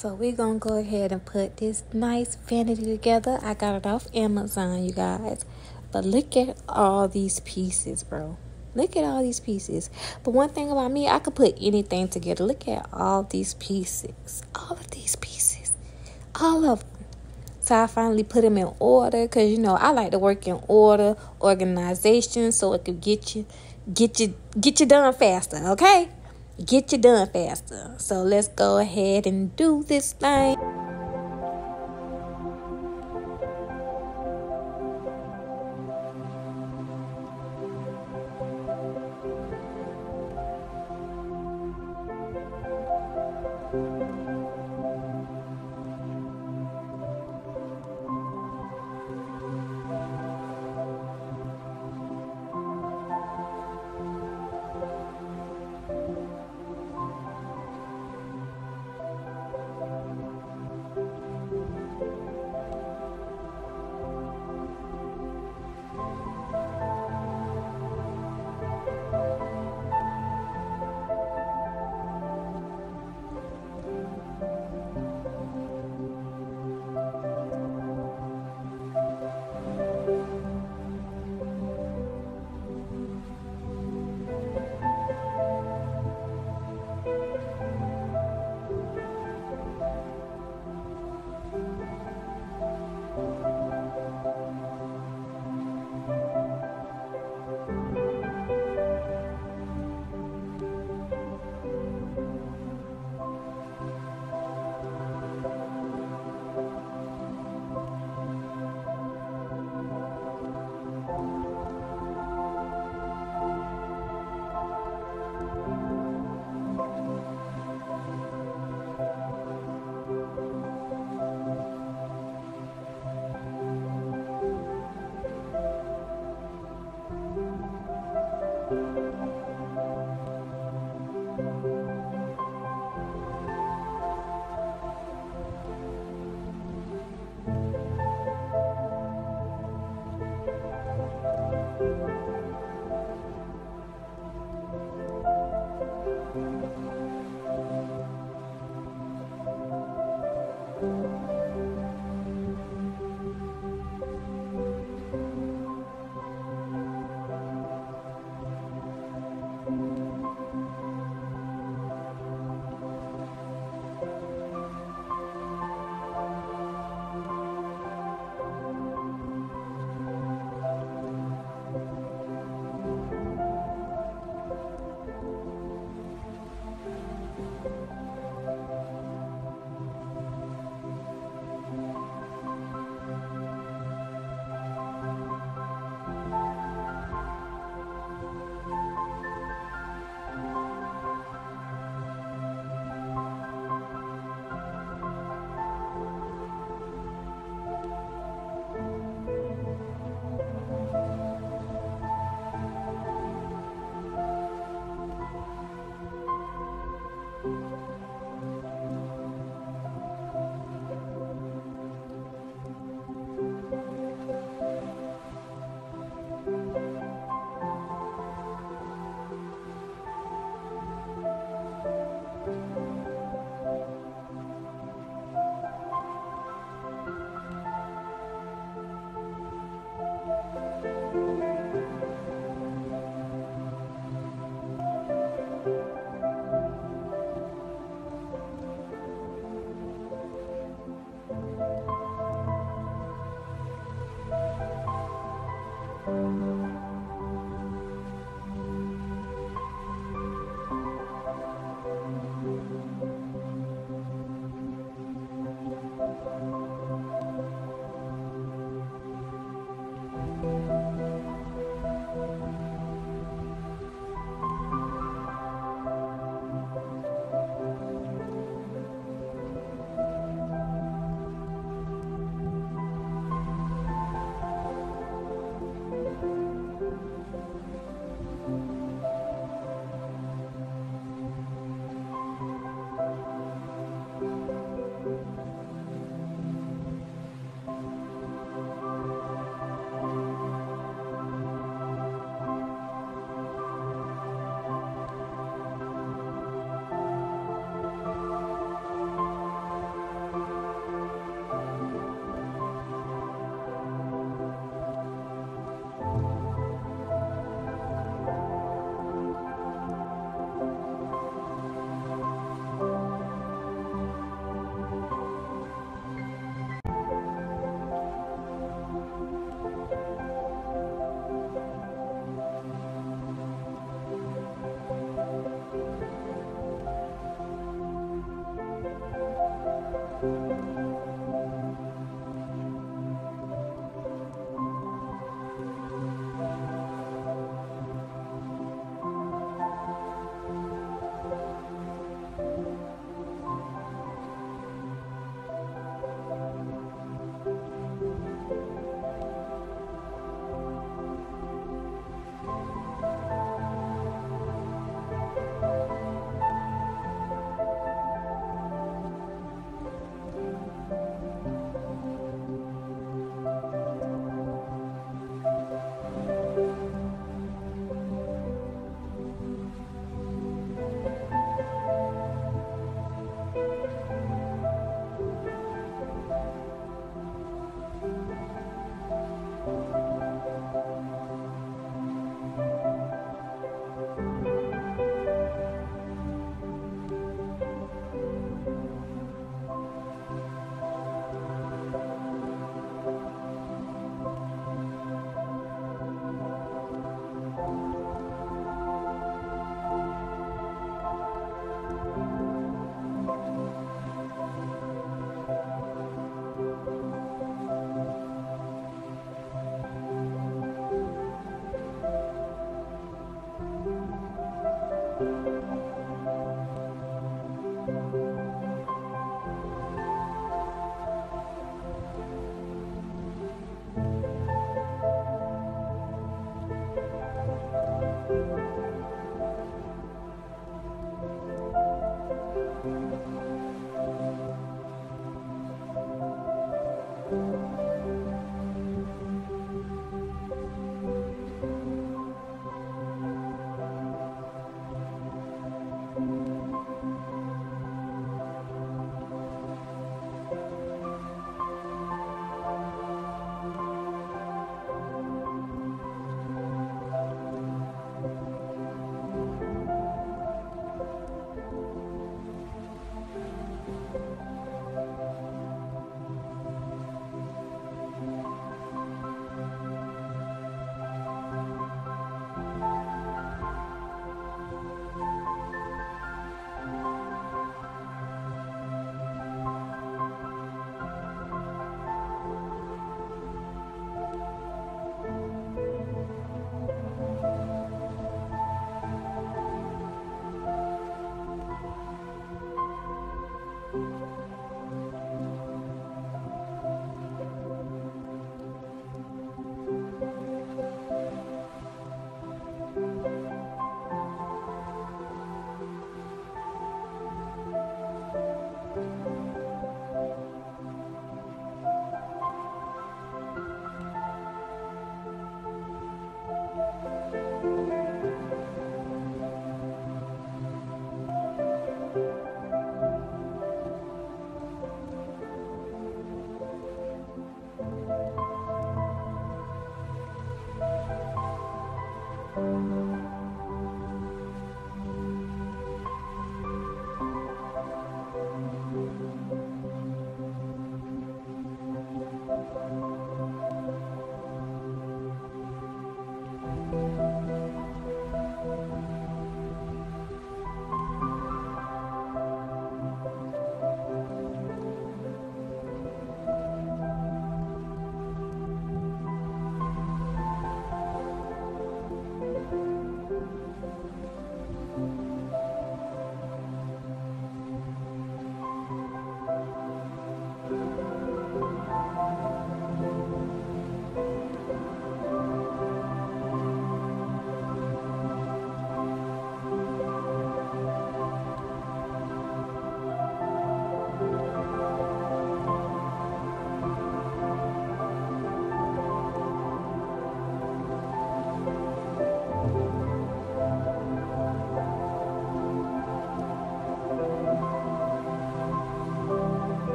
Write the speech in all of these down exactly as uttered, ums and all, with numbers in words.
So we're gonna go ahead and put this nice vanity together. I got it off Amazon, you guys. But look at all these pieces, bro. Look at all these pieces. But one thing about me, I could put anything together. Look at all these pieces. All of these pieces. All of them. So I finally put them in order because, you know, I like to work in order, organization, so it could get you, get you, get you done faster, okay? Get you done faster. So let's go ahead and do this thing.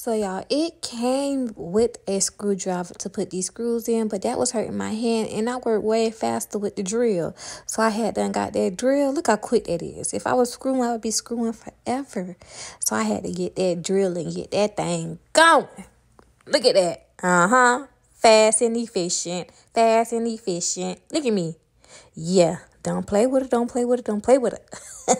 So y'all, it came with a screwdriver to put these screws in, but that was hurting my hand, and I worked way faster with the drill. So I had done got that drill. Look how quick that is. If I was screwing, I would be screwing forever. So I had to get that drill and get that thing going. Look at that. Uh-huh. Fast and efficient. Fast and efficient. Look at me. Yeah. Don't play with it. Don't play with it. Don't play with it.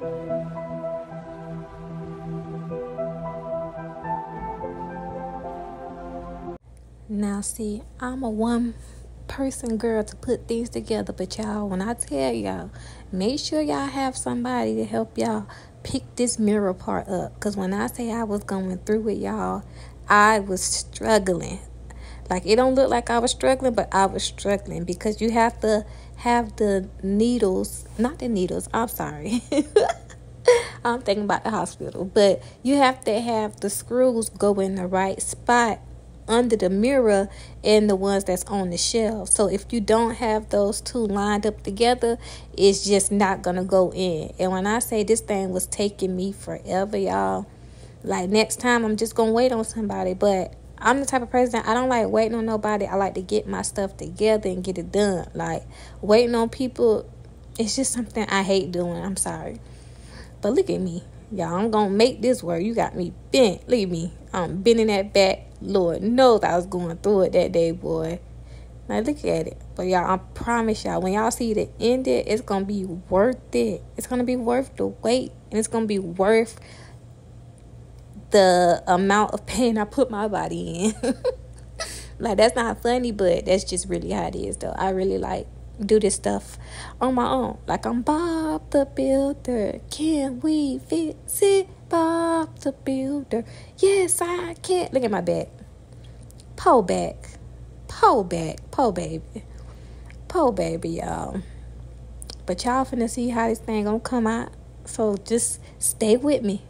Now, see, I'm a one person girl to put things together, but y'all, when I tell y'all, make sure y'all have somebody to help y'all pick this mirror part up. Because when I say I was going through it, y'all, I was struggling. Like, it don't look like I was struggling, but I was struggling because you have to have the needles, not the needles, I'm sorry. I'm thinking about the hospital, but you have to have the screws go in the right spot under the mirror and the ones that's on the shelf. So if you don't have those two lined up together, it's just not gonna go in. And when I say this thing was taking me forever, y'all, like next time I'm just gonna wait on somebody. But I'm the type of person, I don't like waiting on nobody. I like to get my stuff together and get it done. Like waiting on people, it's just something I hate doing. I'm sorry, but look at me, y'all. I'm gonna make this work. You got me bent. Look at me. I'm bending that back. Lord knows I was going through it that day, boy. Now look at it. But y'all, I promise y'all, when y'all see the end, it, it's gonna be worth it. It's gonna be worth the wait, and it's gonna be worth the amount of pain I put my body in. Like, that's not funny, but that's just really how it is, though. I really like do this stuff on my own. Like, I'm Bob the Builder. Can we fix it? Bob the Builder. Yes, I can. Look at my back. Pull back. Pull back. Pull baby. Pull baby, y'all. But y'all finna see how this thing gonna come out. So just stay with me.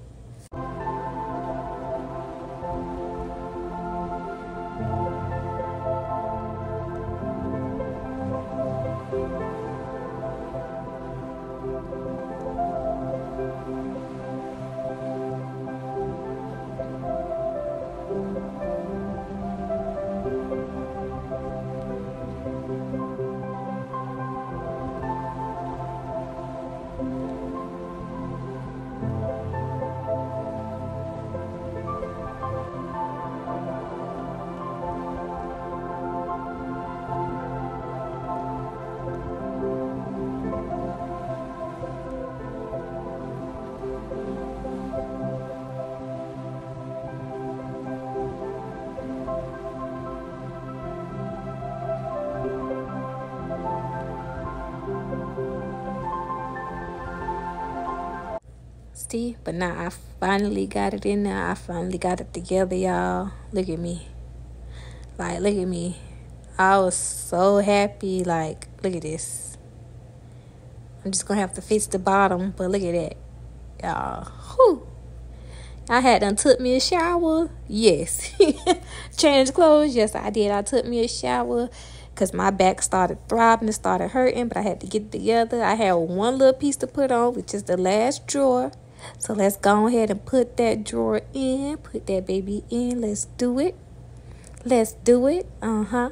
See, but now I finally got it in there. I finally got it together, y'all. Look at me. Like, look at me. I was so happy. Like, look at this. I'm just gonna have to fix the bottom, but look at that, y'all. Whew. I had done took me a shower. Yes. Changed clothes. Yes, I did. I took me a shower because my back started throbbing. It started hurting, but I had to get it together. I had one little piece to put on, which is the last drawer. So let's go ahead and put that drawer in. Put that baby in. Let's do it. Let's do it. Uh-huh.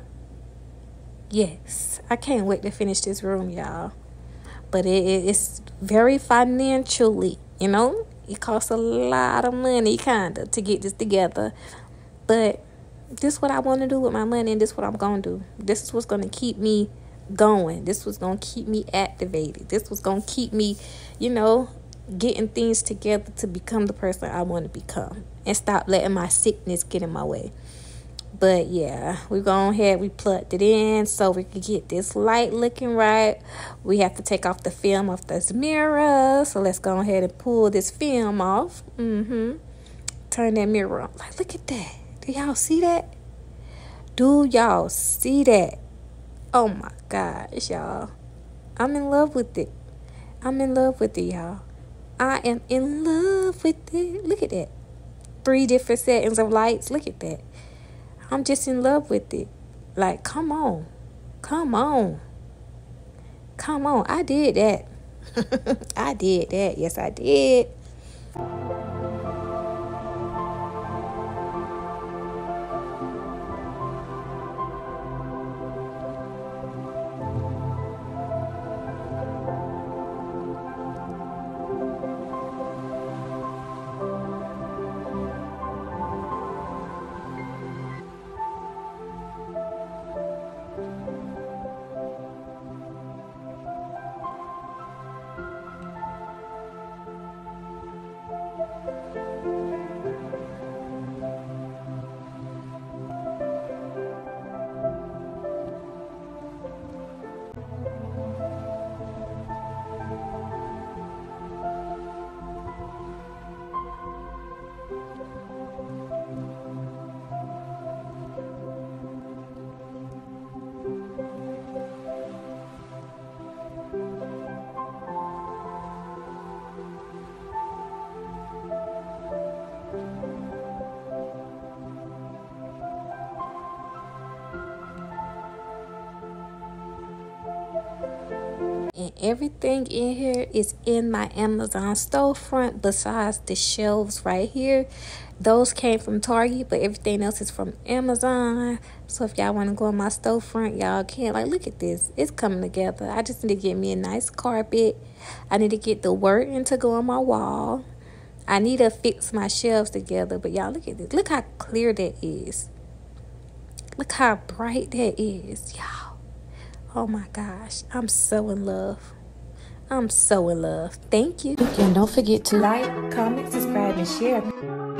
Yes. I can't wait to finish this room, y'all. But it, it, it's very financially, you know. It costs a lot of money, kind of, to get this together. But this is what I want to do with my money, and this is what I'm going to do. This is what's going to keep me going. This was going to keep me activated. This was going to keep me, you know, getting things together to become the person I want to become and stop letting my sickness get in my way. But yeah, we gone ahead, we plugged it in so we could get this light looking right. We have to take off the film off this mirror. So let's go ahead and pull this film off. Mm-hmm. Turn that mirror on. Like, look at that. Do y'all see that? Do y'all see that? Oh my gosh, y'all. I'm in love with it. I'm in love with it, y'all. I am in love with it. Look at that. Three different settings of lights. Look at that. I'm just in love with it. Like, come on. Come on. Come on. I did that. I did that. Yes, I did. everything in here is in my Amazon storefront besides the shelves right here. Those came from Target, but everything else is from Amazon. So if y'all want to go on my storefront, y'all can. Like, look at this. It's coming together. I just need to get me a nice carpet. I need to get the wording to go on my wall. I need to fix my shelves together. But y'all, look at this. Look how clear that is. Look how bright that is, y'all. Oh my gosh. I'm so in love. I'm so in love. Thank you. And don't forget to like, comment, subscribe, and share.